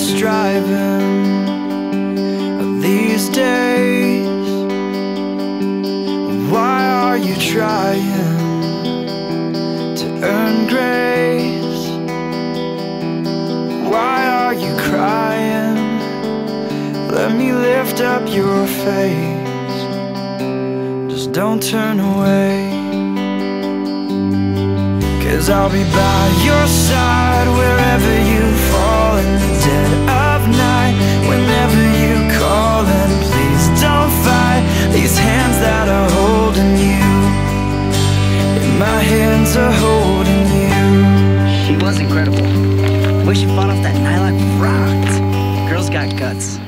striving these days? Why are you trying to earn grace? Why are you crying? Let me lift up your face. Just don't turn away, 'cause I'll be by your side wherever you fall in the dead of night. Whenever you call, and please don't fight these hands that are holding you, and my hands are holding you. She was incredible. The way she fought off that night like rocked. Girl's got guts.